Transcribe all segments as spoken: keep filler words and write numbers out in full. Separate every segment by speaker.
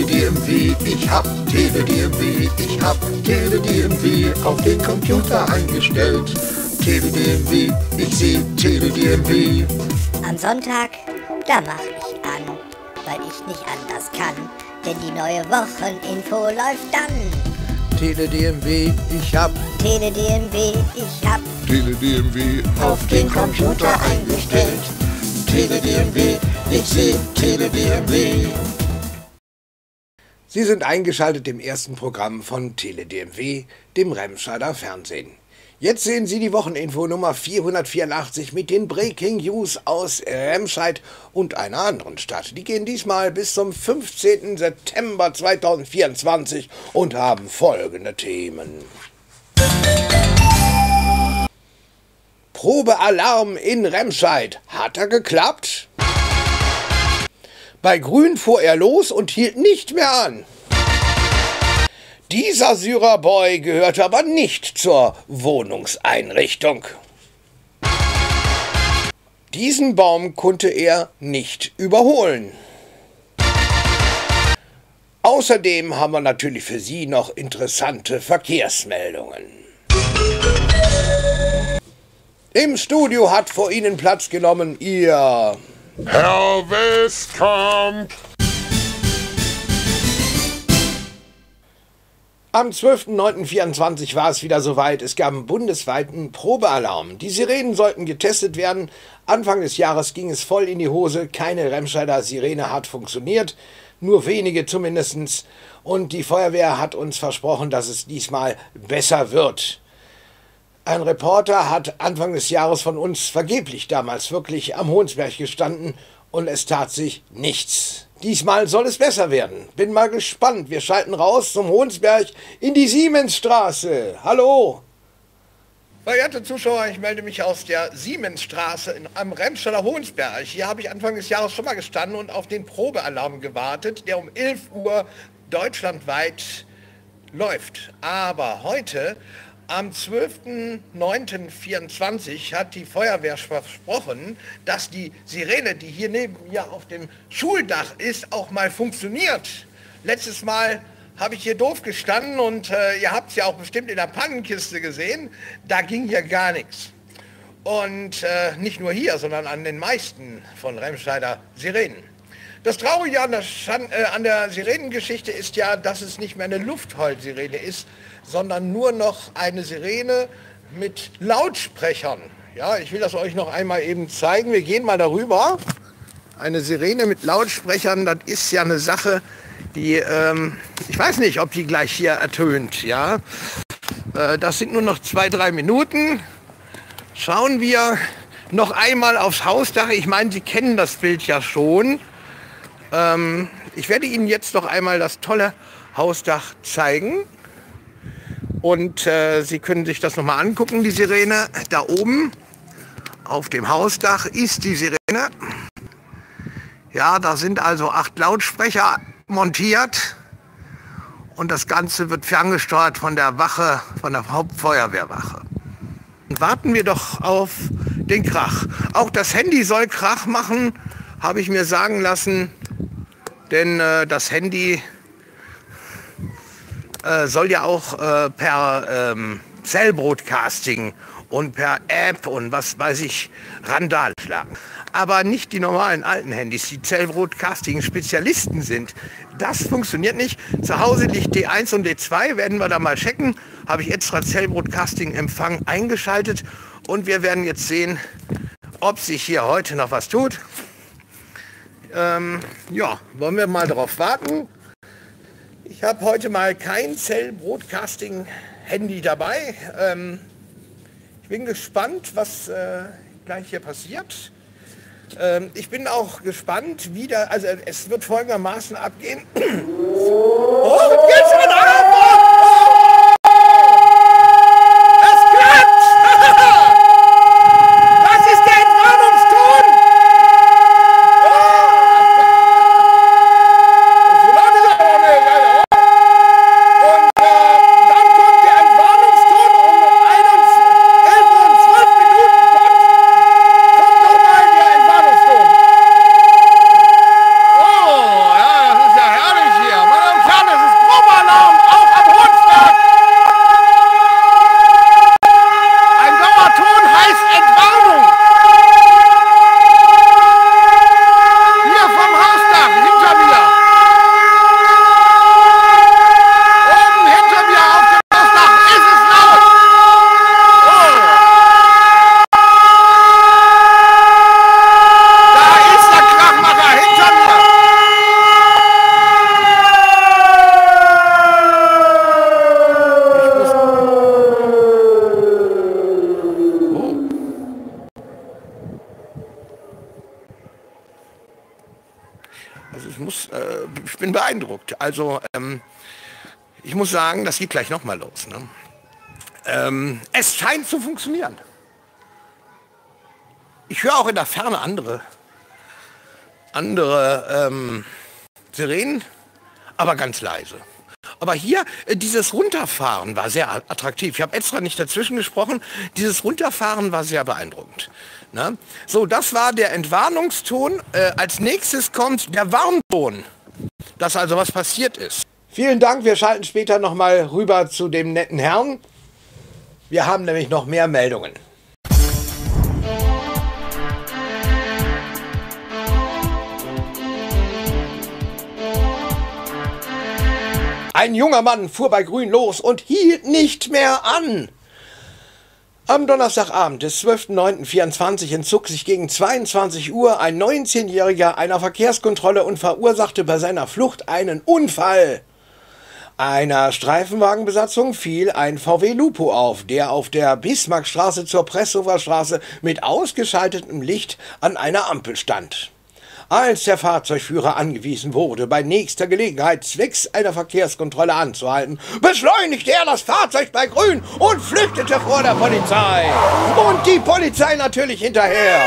Speaker 1: Tele-D M V, ich hab Tele-D M V, ich hab Tele-D M V auf den Computer eingestellt. Tele-D M V, ich seh Tele-D M V.
Speaker 2: Am Sonntag, da mach ich an, weil ich nicht anders kann, denn die neue Wocheninfo läuft dann.
Speaker 3: Tele-D M V, ich hab
Speaker 2: Tele-D M V, ich hab
Speaker 1: Tele-D M V auf den Computer eingestellt. Tele-D M V, ich seh Tele-D M V.
Speaker 3: Sie sind eingeschaltet im ersten Programm von Tele-D M V, dem Remscheider Fernsehen. Jetzt sehen Sie die Wocheninfo Nummer vierhundertvierundachtzig mit den Breaking News aus Remscheid und einer anderen Stadt. Die gehen diesmal bis zum fünfzehnten September zweitausendvierundzwanzig und haben folgende Themen. Probealarm in Remscheid. Hat er geklappt? Bei Grün fuhr er los und hielt nicht mehr an. Dieser Syrerboy gehörte aber nicht zur Wohnungseinrichtung. Diesen Baum konnte er nicht überholen. Außerdem haben wir natürlich für Sie noch interessante Verkehrsmeldungen. Im Studio hat vor Ihnen Platz genommen Ihr
Speaker 4: Herr Westkamp.
Speaker 3: Am zwölften neunten vierundzwanzig war es wieder soweit. Es gab einen bundesweiten Probealarm. Die Sirenen sollten getestet werden. Anfang des Jahres ging es voll in die Hose. Keine Remscheider Sirene hat funktioniert. Nur wenige zumindest. Und die Feuerwehr hat uns versprochen, dass es diesmal besser wird. Ein Reporter hat Anfang des Jahres von uns vergeblich damals wirklich am Hohnsberg gestanden und es tat sich nichts. Diesmal soll es besser werden. Bin mal gespannt. Wir schalten raus zum Hohnsberg in die Siemensstraße. Hallo!
Speaker 5: Verehrte Zuschauer, ich melde mich aus der Siemensstraße in, am Remscheider Hohnsberg. Hier habe ich Anfang des Jahres schon mal gestanden und auf den Probealarm gewartet, der um elf Uhr deutschlandweit läuft. Aber heute, am zwölften neunten vierundzwanzig, hat die Feuerwehr versprochen, dass die Sirene, die hier neben mir auf dem Schuldach ist, auch mal funktioniert. Letztes Mal habe ich hier doof gestanden und äh, ihr habt es ja auch bestimmt in der Pannenkiste gesehen, da ging hier gar nichts. Und äh, nicht nur hier, sondern an den meisten von Remscheider Sirenen. Das Traurige an der, Schan äh, an der Sirenengeschichte ist ja, dass es nicht mehr eine Luftholzsirene ist, sondern nur noch eine Sirene mit Lautsprechern. Ja, ich will das euch noch einmal eben zeigen. Wir gehen mal darüber. Eine Sirene mit Lautsprechern, das ist ja eine Sache, die, ähm, ich weiß nicht, ob die gleich hier ertönt. Ja, äh, das sind nur noch zwei, drei Minuten. Schauen wir noch einmal aufs Hausdach. Ich meine, Sie kennen das Bild ja schon. Ähm, ich werde Ihnen jetzt noch einmal das tolle Hausdach zeigen. Und äh, Sie können sich das nochmal angucken, die Sirene. Da oben auf dem Hausdach ist die Sirene. Ja, da sind also acht Lautsprecher montiert. Und das Ganze wird ferngesteuert von der Wache, von der Hauptfeuerwehrwache. Und warten wir doch auf den Krach. Auch das Handy soll Krach machen, habe ich mir sagen lassen. Denn äh, das Handy äh, soll ja auch äh, per ähm, Cell-Broadcasting und per App und was weiß ich Randal schlagen. Aber nicht die normalen alten Handys, die Cell-Broadcasting-Spezialisten sind. Das funktioniert nicht. Zu Hause liegt D eins und D zwei, werden wir da mal checken. Habe ich extra Cell-Broadcasting-Empfang eingeschaltet und wir werden jetzt sehen, ob sich hier heute noch was tut. Ähm, ja, wollen wir mal darauf warten. Ich habe heute mal kein Cell-Broadcasting-Handy dabei. Ähm, ich bin gespannt, was äh, gleich hier passiert. Ähm, ich bin auch gespannt, wie da, also es wird folgendermaßen abgehen. Oh, jetzt schon ab! Es klappt! Das ist der Entwarnungston! Also ich muss, äh, ich bin beeindruckt. Also ähm, ich muss sagen, das geht gleich nochmal los. Ne? Ähm, es scheint zu funktionieren. Ich höre auch in der Ferne andere, andere ähm, Sirenen, aber ganz leise. Aber hier, äh, dieses Runterfahren war sehr attraktiv. Ich habe extra nicht dazwischen gesprochen. Dieses Runterfahren war sehr beeindruckend. Ne? So, das war der Entwarnungston. Äh, als nächstes kommt der Warnton, dass also was passiert ist.
Speaker 3: Vielen Dank, wir schalten später nochmal rüber zu dem netten Herrn. Wir haben nämlich noch mehr Meldungen. Ein junger Mann fuhr bei Grün los und hielt nicht mehr an. Am Donnerstagabend des zwölften neunten vierundzwanzig entzog sich gegen zweiundzwanzig Uhr ein neunzehnjähriger einer Verkehrskontrolle und verursachte bei seiner Flucht einen Unfall. Einer Streifenwagenbesatzung fiel ein V W Lupo auf, der auf der Bismarckstraße zur Presshofer Straße mit ausgeschaltetem Licht an einer Ampel stand. Als der Fahrzeugführer angewiesen wurde, bei nächster Gelegenheit zwecks einer Verkehrskontrolle anzuhalten, beschleunigte er das Fahrzeug bei Grün und flüchtete vor der Polizei. Und die Polizei natürlich hinterher.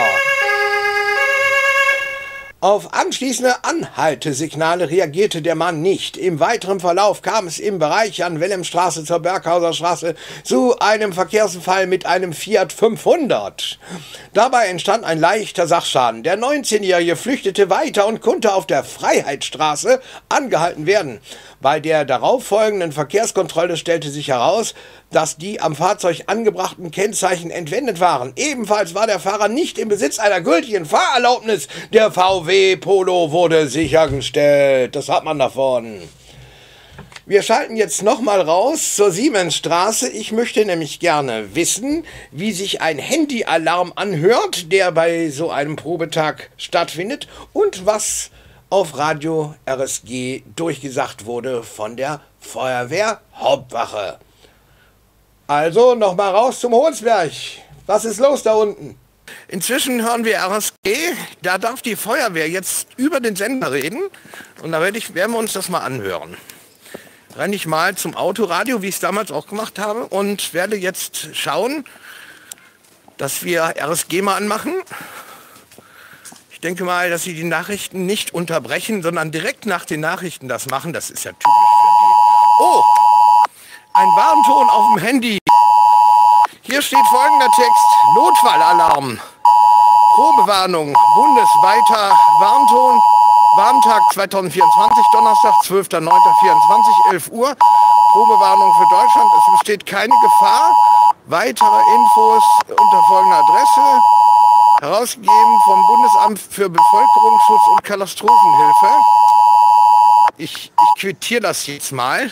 Speaker 3: Auf anschließende Anhaltesignale reagierte der Mann nicht. Im weiteren Verlauf kam es im Bereich an Wilhelmstraße zur Berghauser Straße zu einem Verkehrsunfall mit einem Fiat fünfhundert. Dabei entstand ein leichter Sachschaden. Der neunzehnjährige flüchtete weiter und konnte auf der Freiheitsstraße angehalten werden. Bei der darauffolgenden Verkehrskontrolle stellte sich heraus, dass die am Fahrzeug angebrachten Kennzeichen entwendet waren. Ebenfalls war der Fahrer nicht im Besitz einer gültigen Fahrerlaubnis. Der V W Polo wurde sichergestellt. Das hat man davon. Wir schalten jetzt nochmal raus zur Siemensstraße. Ich möchte nämlich gerne wissen, wie sich ein Handyalarm anhört, der bei so einem Probetag stattfindet, und was auf Radio R S G durchgesagt wurde von der Feuerwehr-Hauptwache. Also nochmal raus zum Hohensberg. Was ist los da unten?
Speaker 5: Inzwischen hören wir R S G. Da darf die Feuerwehr jetzt über den Sender reden. Und da werde ich, werden wir uns das mal anhören. Renne ich mal zum Autoradio, wie ich es damals auch gemacht habe, und werde jetzt schauen, dass wir R S G mal anmachen. Ich denke mal, dass sie die Nachrichten nicht unterbrechen, sondern direkt nach den Nachrichten das machen. Das ist ja typisch für die. Oh, ein Warnton auf dem Handy. Hier steht folgender Text: Notfallalarm. Probewarnung. Bundesweiter Warnton. Warntag zweitausendvierundzwanzig, Donnerstag, zwölfter neunter vierundzwanzig, elf Uhr. Probewarnung für Deutschland. Es besteht keine Gefahr. Weitere Infos unter folgender Adresse. Herausgegeben vom Bundesamt für Bevölkerungsschutz und Katastrophenhilfe. Ich, ich quittiere das jetzt mal,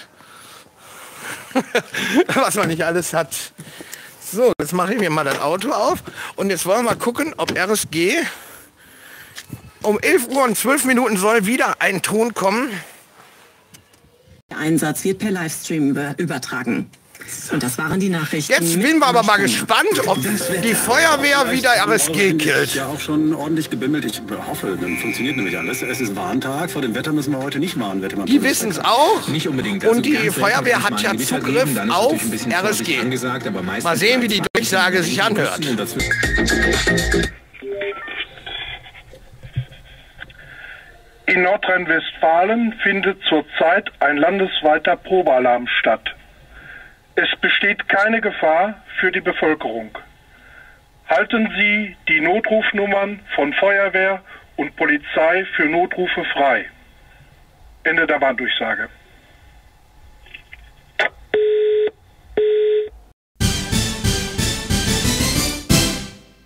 Speaker 5: was man nicht alles hat. So, jetzt mache ich mir mal das Auto auf und jetzt wollen wir mal gucken, ob R S G um elf Uhr und zwölf Minuten soll wieder ein Ton kommen.
Speaker 6: Der Einsatz wird per Livestream über, übertragen. Und das waren die Nachrichten.
Speaker 5: Jetzt bin wir aber mal gespannt, ob die Feuerwehr wieder R S G killt.
Speaker 7: Ja, auch schon ordentlich gebimmelt. Ich hoffe, dann funktioniert nämlich alles. Es ist Warntag. Vor dem Wetter müssen wir heute nicht warnen.
Speaker 5: Die wissen es auch.
Speaker 7: Nicht unbedingt.
Speaker 5: Und die Feuerwehr hat ja Zugriff auf R S G. Mal sehen, wie die Durchsage sich anhört.
Speaker 8: In Nordrhein-Westfalen findet zurzeit ein landesweiter Probealarm statt. Es besteht keine Gefahr für die Bevölkerung. Halten Sie die Notrufnummern von Feuerwehr und Polizei für Notrufe frei. Ende der Warndurchsage.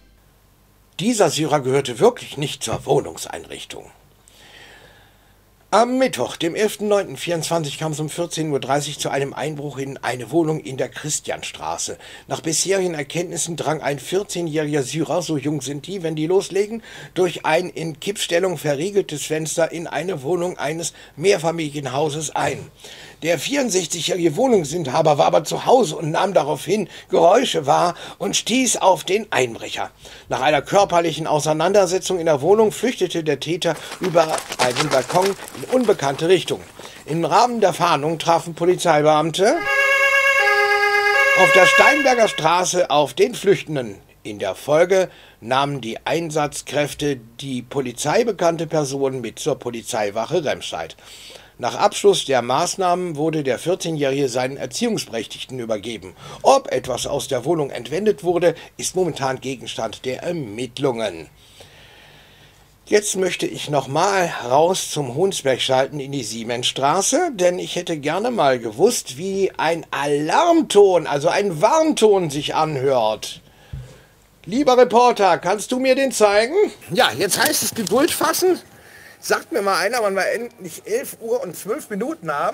Speaker 3: Dieser Syrer gehörte wirklich nicht zur Wohnungseinrichtung. Am Mittwoch, dem elften neunten vierundzwanzig, kam es um vierzehn Uhr dreißig zu einem Einbruch in eine Wohnung in der Christianstraße. Nach bisherigen Erkenntnissen drang ein vierzehnjähriger Syrer, so jung sind die, wenn die loslegen, durch ein in Kippstellung verriegeltes Fenster in eine Wohnung eines Mehrfamilienhauses ein. Der vierundsechzigjährige Wohnungsinhaber war aber zu Hause und nahm daraufhin Geräusche wahr und stieß auf den Einbrecher. Nach einer körperlichen Auseinandersetzung in der Wohnung flüchtete der Täter über einen Balkon in unbekannte Richtung. Im Rahmen der Fahndung trafen Polizeibeamte auf der Steinberger Straße auf den Flüchtenden. In der Folge nahmen die Einsatzkräfte die polizeibekannte Person mit zur Polizeiwache Remscheid. Nach Abschluss der Maßnahmen wurde der vierzehnjährige seinen Erziehungsberechtigten übergeben. Ob etwas aus der Wohnung entwendet wurde, ist momentan Gegenstand der Ermittlungen. Jetzt möchte ich nochmal raus zum Hohnsberg schalten in die Siemensstraße, denn ich hätte gerne mal gewusst, wie ein Alarmton, also ein Warnton sich anhört. Lieber Reporter, kannst du mir den zeigen?
Speaker 5: Ja, jetzt heißt es Geduld fassen. Sagt mir mal einer, wann wir endlich elf Uhr und zwölf Minuten haben.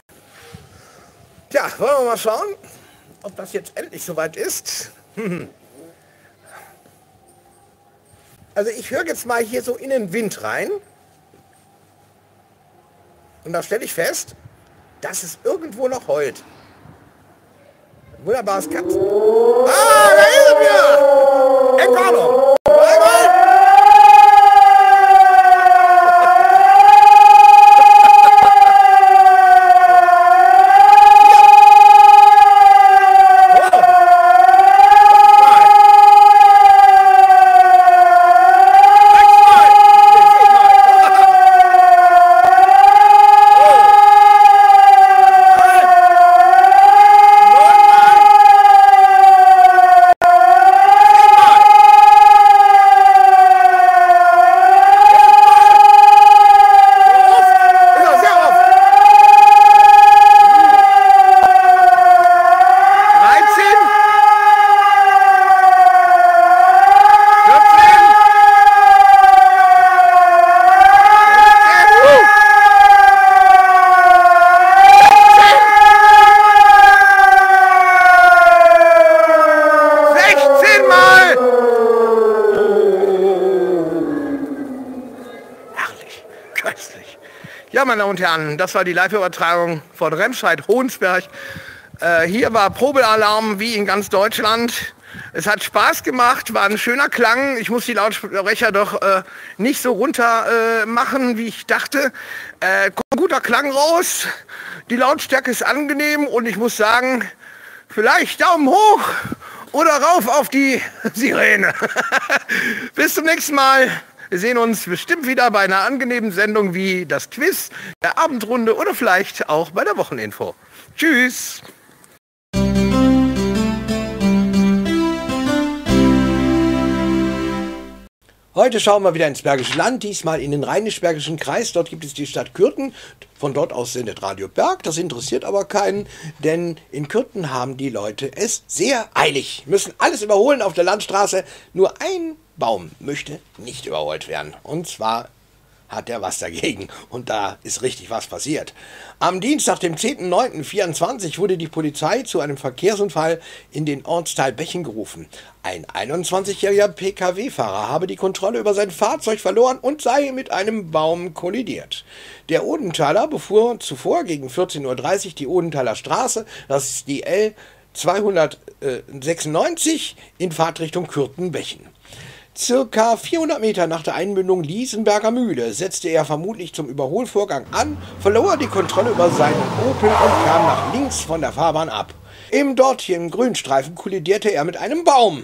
Speaker 5: Tja, wollen wir mal schauen, ob das jetzt endlich soweit ist. Also ich höre jetzt mal hier so in den Wind rein. Und da stelle ich fest, dass es irgendwo noch heult. Wunderbares Katzen. Ah, da ist er wieder! Eckolo! Ja, meine Damen und Herren, das war die Live-Übertragung von Remscheid-Hohnsberg. Äh, hier war Probealarm wie in ganz Deutschland. Es hat Spaß gemacht, war ein schöner Klang. Ich muss die Lautsprecher doch äh, nicht so runter äh, machen, wie ich dachte. Äh, kommt ein guter Klang raus, die Lautstärke ist angenehm und ich muss sagen, vielleicht Daumen hoch oder rauf auf die Sirene. Bis zum nächsten Mal. Wir sehen uns bestimmt wieder bei einer angenehmen Sendung wie das Quiz, der Abendrunde oder vielleicht auch bei der Wocheninfo. Tschüss!
Speaker 3: Heute schauen wir wieder ins Bergische Land, diesmal in den Rheinisch-Bergischen Kreis. Dort gibt es die Stadt Kürten. Von dort aus sendet Radio Berg. Das interessiert aber keinen, denn in Kürten haben die Leute es sehr eilig. Müssen alles überholen auf der Landstraße. Nur ein Baum möchte nicht überholt werden. Und zwar hat er was dagegen. Und da ist richtig was passiert. Am Dienstag, dem zehnten neunten vierundzwanzig, wurde die Polizei zu einem Verkehrsunfall in den Ortsteil Bechen gerufen. Ein einundzwanzigjähriger P K W-Fahrer habe die Kontrolle über sein Fahrzeug verloren und sei mit einem Baum kollidiert. Der Odenthaler befuhr zuvor gegen vierzehn Uhr dreißig die Odenthaler Straße, das ist die L zweihundertsechsundneunzig, in Fahrtrichtung Kürten-Bechen. Circa vierhundert Meter nach der Einmündung Liesenberger Mühle setzte er vermutlich zum Überholvorgang an, verlor die Kontrolle über seinen Opel und kam nach links von der Fahrbahn ab. Im dortigen Grünstreifen kollidierte er mit einem Baum,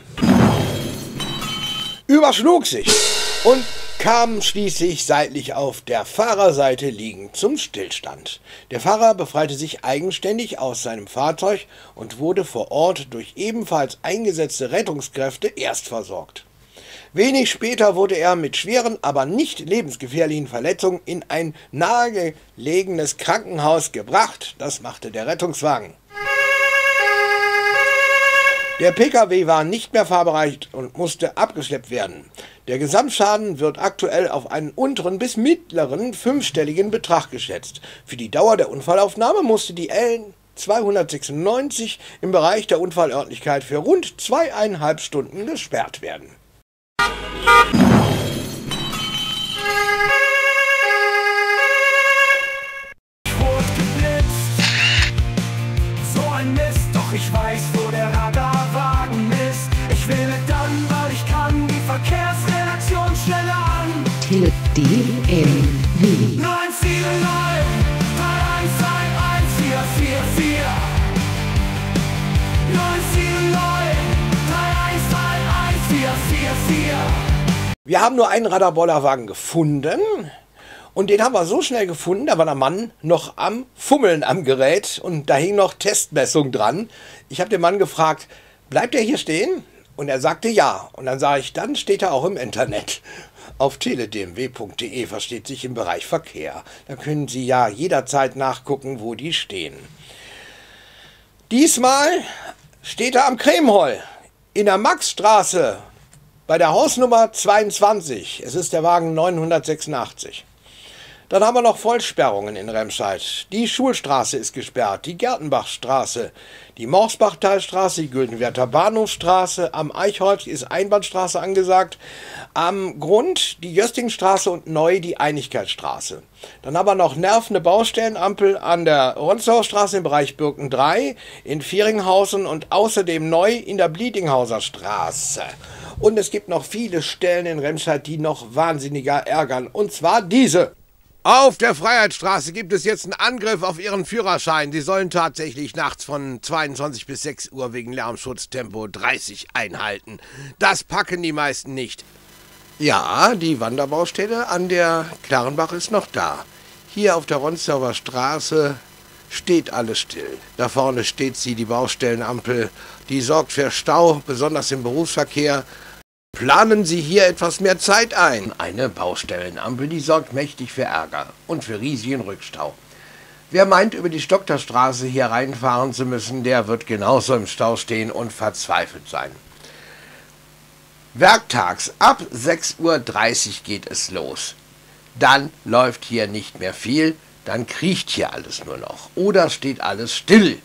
Speaker 3: überschlug sich und kam schließlich seitlich auf der Fahrerseite liegend zum Stillstand. Der Fahrer befreite sich eigenständig aus seinem Fahrzeug und wurde vor Ort durch ebenfalls eingesetzte Rettungskräfte erstversorgt. Wenig später wurde er mit schweren, aber nicht lebensgefährlichen Verletzungen in ein nahegelegenes Krankenhaus gebracht. Das machte der Rettungswagen. Der Pkw war nicht mehr fahrbereit und musste abgeschleppt werden. Der Gesamtschaden wird aktuell auf einen unteren bis mittleren fünfstelligen Betrag geschätzt. Für die Dauer der Unfallaufnahme musste die L zweihundertsechsundneunzig im Bereich der Unfallörtlichkeit für rund zweieinhalb Stunden gesperrt werden.
Speaker 9: Ich weiß, wo der Radarwagen ist. Ich wähle dann, weil ich kann, die Verkehrsredaktion schneller an.
Speaker 6: T D M V
Speaker 9: neun sieben neun, drei eins eins eins, vier vier vier. neun sieben neun, drei eins eins eins, vier vier vier.
Speaker 3: Wir haben nur einen Radarbollerwagen gefunden. Und den haben wir so schnell gefunden, da war der Mann noch am Fummeln am Gerät und da hing noch Testmessung dran. Ich habe den Mann gefragt, bleibt er hier stehen? Und er sagte ja. Und dann sage ich, dann steht er auch im Internet. Auf tele d m w punkt d e versteht sich im Bereich Verkehr. Da können Sie ja jederzeit nachgucken, wo die stehen. Diesmal steht er am Kremhol in der Maxstraße bei der Hausnummer zweiundzwanzig. Es ist der Wagen neunhundertsechsundachtzig. Dann haben wir noch Vollsperrungen in Remscheid. Die Schulstraße ist gesperrt, die Gertenbachstraße, die Morsbachtalstraße, die Güldenwerther Bahnhofstraße, am Eichholz ist Einbahnstraße angesagt, am Grund die Jöstingstraße und neu die Einigkeitsstraße. Dann haben wir noch nervende Baustellenampel an der Ronzauer Straße im Bereich Birken drei, in Vieringhausen und außerdem neu in der Bliedinghauser Straße. Und es gibt noch viele Stellen in Remscheid, die noch wahnsinniger ärgern, und zwar diese. Auf der Freiheitsstraße gibt es jetzt einen Angriff auf Ihren Führerschein. Sie sollen tatsächlich nachts von zweiundzwanzig bis sechs Uhr wegen Lärmschutz Tempo dreißig einhalten. Das packen die meisten nicht. Ja, die Wanderbaustelle an der Klarenbach ist noch da. Hier auf der Ronzauer Straße steht alles still. Da vorne steht sie, die Baustellenampel. Die sorgt für Stau, besonders im Berufsverkehr. Planen Sie hier etwas mehr Zeit ein. Eine Baustellenampel, die sorgt mächtig für Ärger und für riesigen Rückstau. Wer meint, über die Stockterstraße hier reinfahren zu müssen, der wird genauso im Stau stehen und verzweifelt sein. Werktags ab sechs Uhr dreißig geht es los. Dann läuft hier nicht mehr viel, dann kriecht hier alles nur noch oder steht alles still.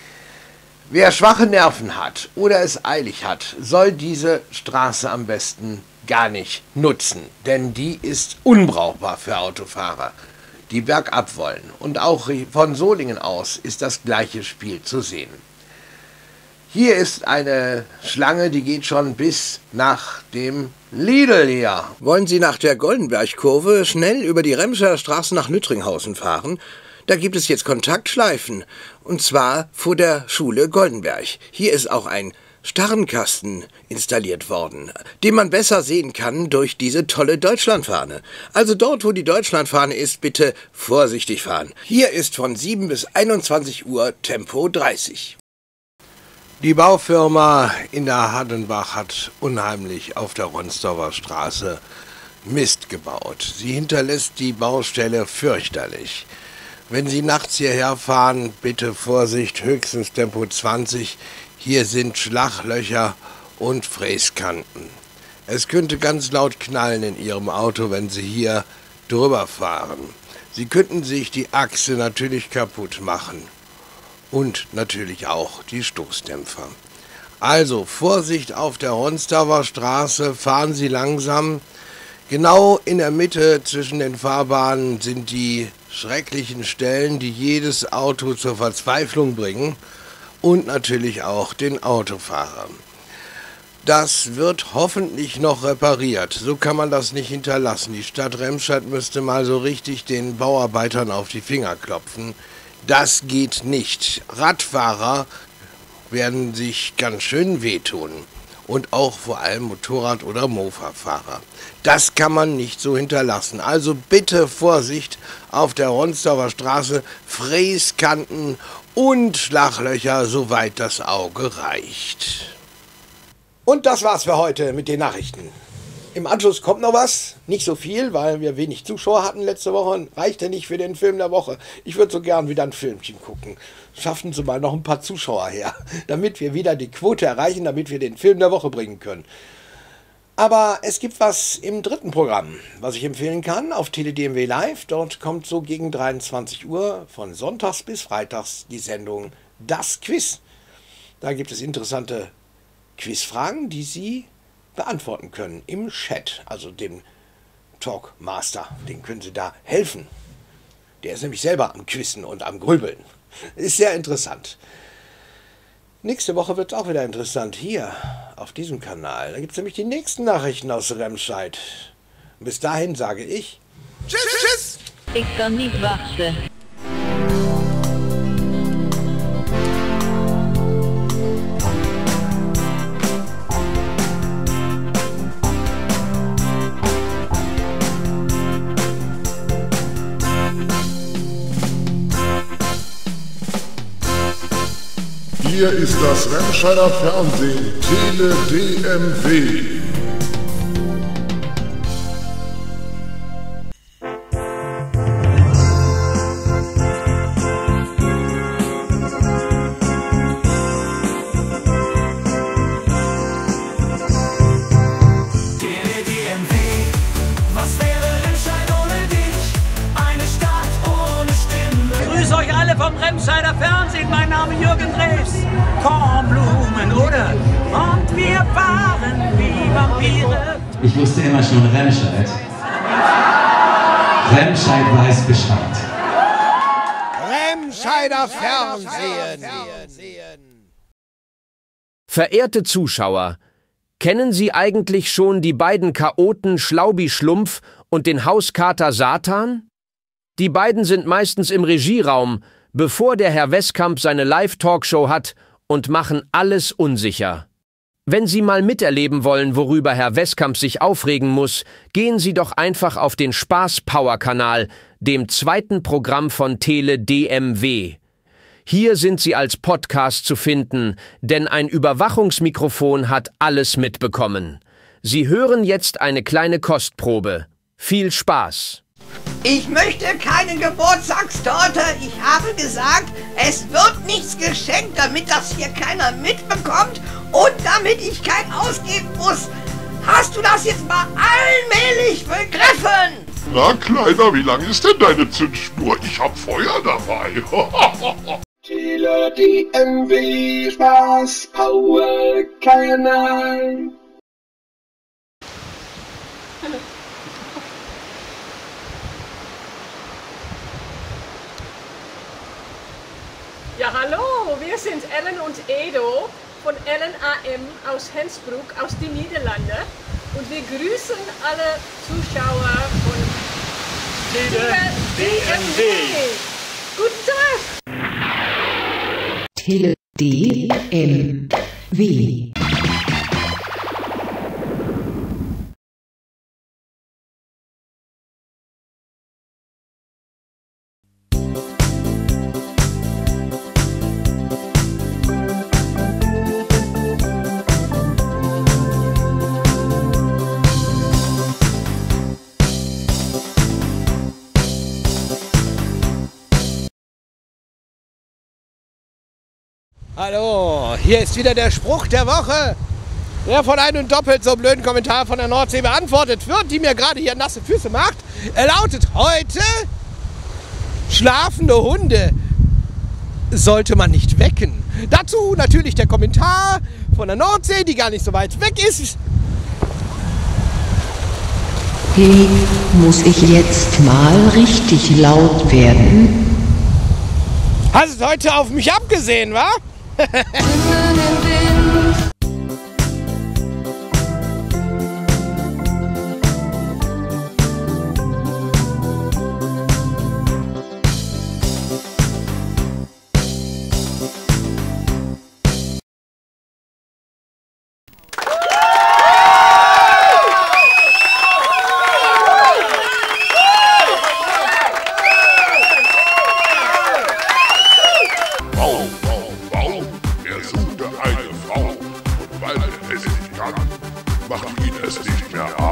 Speaker 3: Wer schwache Nerven hat oder es eilig hat, soll diese Straße am besten gar nicht nutzen, denn die ist unbrauchbar für Autofahrer, die bergab wollen. Und auch von Solingen aus ist das gleiche Spiel zu sehen. Hier ist eine Schlange, die geht schon bis nach dem Lidl hier. Wollen Sie nach der Goldenbergkurve schnell über die Remscheiner Straße nach Lüttringhausen fahren? Da gibt es jetzt Kontaktschleifen, und zwar vor der Schule Goldenberg. Hier ist auch ein Starrenkasten installiert worden, den man besser sehen kann durch diese tolle Deutschlandfahne. Also dort, wo die Deutschlandfahne ist, bitte vorsichtig fahren. Hier ist von sieben bis einundzwanzig Uhr Tempo dreißig. Die Baufirma in der Hadenbach hat unheimlich auf der Ronsdorfer Straße Mist gebaut. Sie hinterlässt die Baustelle fürchterlich. Wenn Sie nachts hierher fahren, bitte Vorsicht, höchstens Tempo zwanzig. Hier sind Schlaglöcher und Fräskanten. Es könnte ganz laut knallen in Ihrem Auto, wenn Sie hier drüber fahren. Sie könnten sich die Achse natürlich kaputt machen. Und natürlich auch die Stoßdämpfer. Also Vorsicht auf der Ronsdorfer Straße, fahren Sie langsam. Genau in der Mitte zwischen den Fahrbahnen sind die schrecklichen Stellen, die jedes Auto zur Verzweiflung bringen und natürlich auch den Autofahrer. Das wird hoffentlich noch repariert. So kann man das nicht hinterlassen. Die Stadt Remscheid müsste mal so richtig den Bauarbeitern auf die Finger klopfen. Das geht nicht. Radfahrer werden sich ganz schön wehtun. Und auch vor allem Motorrad- oder Mofa-Fahrer. Das kann man nicht so hinterlassen. Also bitte Vorsicht auf der Ronsdorfer Straße, Fräskanten und Schlaglöcher, soweit das Auge reicht. Und das war's für heute mit den Nachrichten. Im Anschluss kommt noch was, nicht so viel, weil wir wenig Zuschauer hatten letzte Woche und reichte nicht für den Film der Woche. Ich würde so gern wieder ein Filmchen gucken. Schaffen Sie mal noch ein paar Zuschauer her, damit wir wieder die Quote erreichen, damit wir den Film der Woche bringen können. Aber es gibt was im dritten Programm, was ich empfehlen kann, auf Tele D M W Live. Dort kommt so gegen dreiundzwanzig Uhr von sonntags bis freitags die Sendung Das Quiz. Da gibt es interessante Quizfragen, die Sie beantworten können im Chat, also dem Talkmaster. Den können Sie da helfen. Der ist nämlich selber am Quizzen und am Grübeln. Ist sehr interessant. Nächste Woche wird es auch wieder interessant hier auf diesem Kanal. Da gibt es nämlich die nächsten Nachrichten aus Remscheid. Und bis dahin sage ich Tschüss, tschüss!
Speaker 10: Ich kann nicht warten.
Speaker 1: Hier ist das Remscheider Fernsehen, Tele D M W.
Speaker 9: Vom Remscheider Fernsehen, mein Name Jürgen Drews. Kornblumen, oder? Und wir fahren wie Vampire.
Speaker 11: Ich wusste immer schon Remscheid. Remscheid weiß Bescheid.
Speaker 3: Remscheider Fernsehen.
Speaker 12: Verehrte Zuschauer, kennen Sie eigentlich schon die beiden Chaoten Schlaubi Schlumpf und den Hauskater Satan? Die beiden sind meistens im Regieraum, bevor der Herr Westkamp seine Live-Talkshow hat, und machen alles unsicher. Wenn Sie mal miterleben wollen, worüber Herr Westkamp sich aufregen muss, gehen Sie doch einfach auf den Spaß-Power-Kanal, dem zweiten Programm von Tele D M W. Hier sind Sie als Podcast zu finden, denn ein Überwachungsmikrofon hat alles mitbekommen. Sie hören jetzt eine kleine Kostprobe. Viel Spaß!
Speaker 13: Ich möchte keine Geburtstagstorte. Ich habe gesagt, es wird nichts geschenkt, damit das hier keiner mitbekommt und damit ich kein ausgeben muss. Hast du das jetzt mal allmählich begriffen?
Speaker 4: Na, Kleiner, wie lang ist denn deine Zündschnur? Ich hab Feuer dabei.
Speaker 14: Tele D M W Spaß Power Kanal.
Speaker 15: Ja, hallo, wir sind Ellen und Edo von Ellen A M aus Hensbruck, aus den Niederlanden. Und wir grüßen alle Zuschauer von Tele D M W. Guten Tag!
Speaker 16: Tele D M W.
Speaker 3: Hallo, hier ist wieder der Spruch der Woche, der von einem doppelt so blöden Kommentar von der Nordsee beantwortet wird, die mir gerade hier nasse Füße macht. Er lautet heute: Schlafende Hunde sollte man nicht wecken. Dazu natürlich der Kommentar von der Nordsee, die gar nicht so weit weg ist.
Speaker 16: Hey, muss ich jetzt mal richtig laut werden?
Speaker 3: Hast du heute auf mich abgesehen, wa?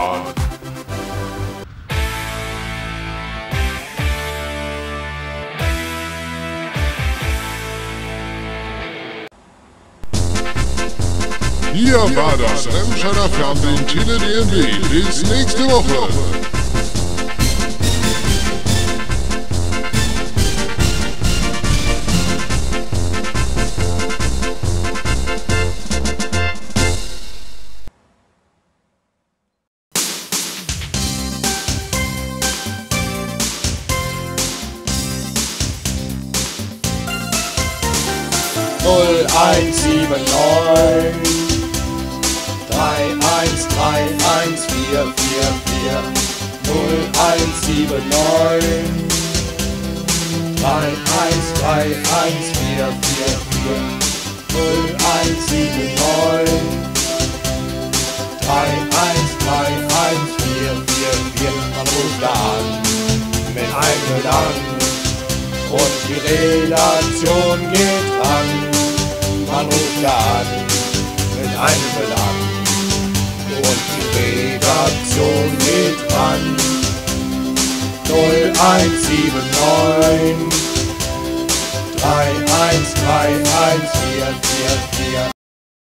Speaker 4: an. Hier war das Remscheider Fernsehen Tele D M W. Bis nächste Woche.
Speaker 17: null eins sieben neun drei eins drei eins vier vier vier null eins sieben neun drei eins drei eins vier vier vier null eins sieben neun drei eins drei eins vier vier vier. Man ruft da an mit einem Gedanken und die Relation geht ran. Man ruft da an mit einem Belang und die Redaktion geht ran. null eins sieben neun drei eins drei eins vier vier vier